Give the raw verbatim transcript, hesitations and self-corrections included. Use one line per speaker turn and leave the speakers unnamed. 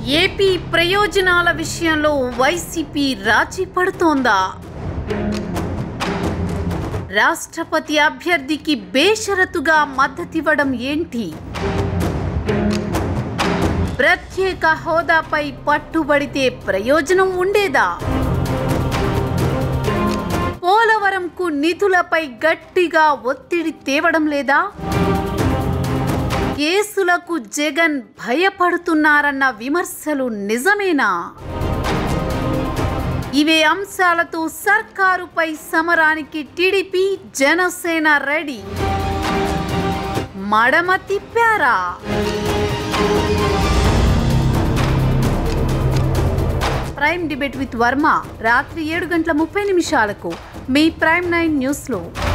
AP ప్రయోజనాల విషయంలో YCP రాజీ పడుతోందా? రాష్ట్రపతి అభ్యర్థికి బేషరతుగా మద్దతివ్వడం ఏంటి? ప్రత్యేక హోదాపై పట్టుబడితే ప్రయోజనం ఉండేదా? పోలవరంకు నిధులపై గట్టిగా ఒత్తిడి తేవడం లేదా? కేసులకు జగన్ భయపడుతున్నారన్న విమర్శలు నిజమేనా? ఇవే అంశాలతో సర్కారుపై సమరానికి టీడీపీ జనసేన రెడీ. మడమ తిప్పారా? ప్రైమ్ డిబేట్ విత్ వర్మ రాత్రి ఏడు గంటల ముప్పై నిమిషాలకు మీ ప్రైమ్ నైన్ న్యూస్లో.